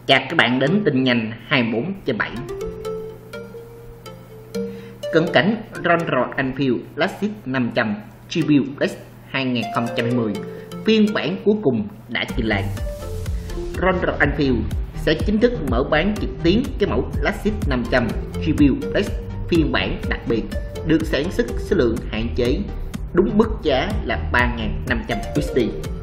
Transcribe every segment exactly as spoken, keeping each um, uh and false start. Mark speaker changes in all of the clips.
Speaker 1: Chào các bạn đến tin nhanh hai mươi bốn trên bảy. Cận cảnh Rolls Royce Enfield Classic năm trăm Tribute X hai không hai không phiên bản cuối cùng đã trình làng. Rolls Royce Enfield sẽ chính thức mở bán trực tuyến cái mẫu Classic năm trăm Tribute X phiên bản đặc biệt được sản xuất số lượng hạn chế, đúng mức giá là ba nghìn năm trăm đô la.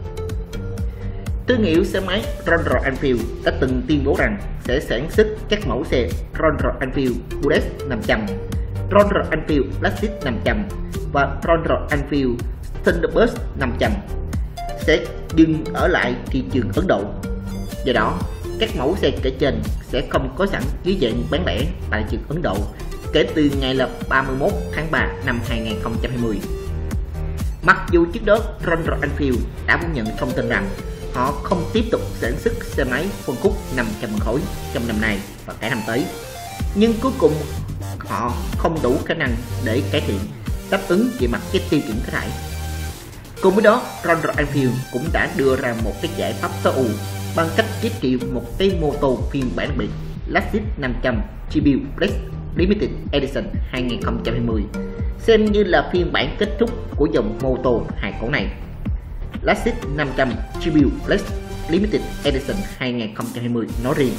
Speaker 1: Thương hiệu xe máy Rolls Royce Enfield đã từng tuyên bố rằng sẽ sản xuất các mẫu xe Rolls Royce Enfield Bullet năm trăm, Rolls Royce Enfield Classic năm trăm và Rolls Royce Enfield Thunderbird năm trăm sẽ dừng ở lại thị trường Ấn Độ. Do đó, các mẫu xe kể trên sẽ không có sẵn dưới dạng bán lẻ tại thị trường Ấn Độ kể từ ngày là ba mươi mốt tháng ba năm hai không hai không. Mặc dù trước đó Rolls Royce Enfield đã phủ nhận thông tin rằng họ không tiếp tục sản xuất xe máy phân khúc năm trăm phân khối trong năm nay và cả năm tới, nhưng cuối cùng họ không đủ khả năng để cải thiện đáp ứng về mặt cái tiêu chuẩn khí thải. Cùng với đó, Rolls Royce Enfield cũng đã đưa ra một cái giải pháp tối ưu bằng cách giới thiệu một cái mô tô phiên bản đặc biệt Classic năm trăm Tribute X Limited Edition hai không hai không, xem như là phiên bản kết thúc của dòng mô tô hai cổ này. Classic năm trăm Tribute X Limited Edition hai không hai không nói riêng.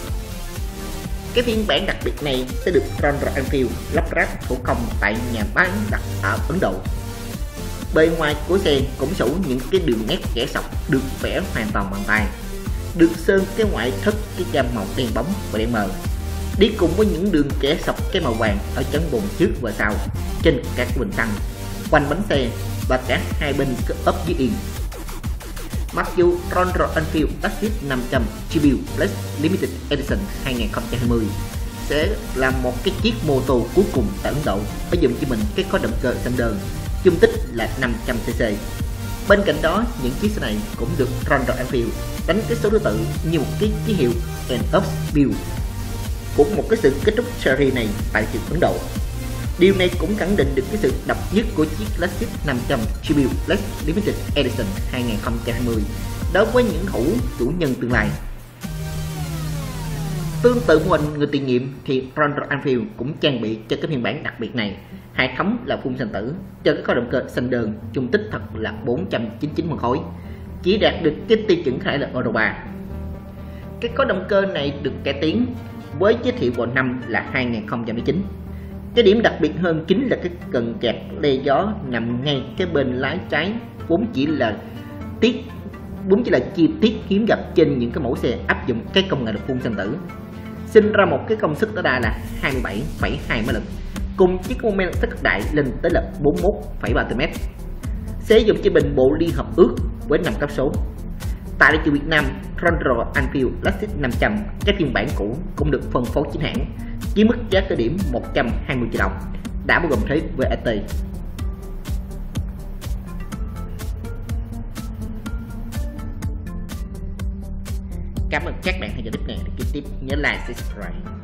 Speaker 1: Cái phiên bản đặc biệt này sẽ được Rolls Royce Enfield lắp ráp thủ công tại nhà bán đặt ở Ấn Độ. Bề ngoài của xe cũng sở hữu những cái đường nét kẻ sọc được vẽ hoàn toàn bằng tay, được sơn cái ngoại thất cái gam màu đen bóng và đen mờ, đi cùng với những đường kẻ sọc cái màu vàng ở chắn bồn trước và sau trên các bình xăng, quanh bánh xe và cả hai bên ốp dưới yên. Mặc dù Rolls Royce Enfield Classic năm trăm Tribute X Limited Edition hai không hai không sẽ là một cái chiếc mô tô cuối cùng tại Ấn Độ phải dùng cho mình cái có động cơ xăng đơn dung tích là năm trăm xê xê. Bên cạnh đó, những chiếc xe này cũng được Rolls Royce Enfield đánh cái số thứ tự như một cái ký hiệu End of Build của một cái sự kết thúc series này tại thị trường Ấn Độ. Điều này cũng khẳng định được cái sự độc nhất của chiếc Classic năm trăm Tribute X Limited Edition hai không hai không đối với những hữu chủ nhân tương lai. Tương tự mô hình người tiền nhiệm thì Rolls Royce Enfield cũng trang bị cho cái phiên bản đặc biệt này hệ thống là phun xăng tử cho cái có động cơ xăng đơn dung tích thật là bốn trăm chín mươi chín phân khối, chỉ đạt được cái tiêu chuẩn khải là Euro ba. Cái có động cơ này được cải tiến với giới thiệu vào năm là hai không một chín. Cái điểm đặc biệt hơn chính là cái cần kẹt le gió nằm ngay cái bên lái trái, vốn chỉ là tiết vốn chỉ là chi tiết hiếm gặp trên những cái mẫu xe áp dụng cái công nghệ được phun xăng tử, sinh ra một cái công suất tối đa là hai mươi bảy phẩy hai mã lực, cùng chiếc mô men tất đại lên tới là bốn mươi mốt phẩy ba ti mét. Sử dụng cho bình bộ liên hợp ước với năm cấp số. Tại thị trường Việt Nam, Rolls Royce Enfield Classic năm trăm cái phiên bản cũ cũng được phân phối chính hãng với mức giá khởi điểm một trăm hai mươi triệu đồng, đã bao gồm thuế vê a tê. Cảm ơn các bạn theo dõi clip này. Để tiếp nhớ like, subscribe.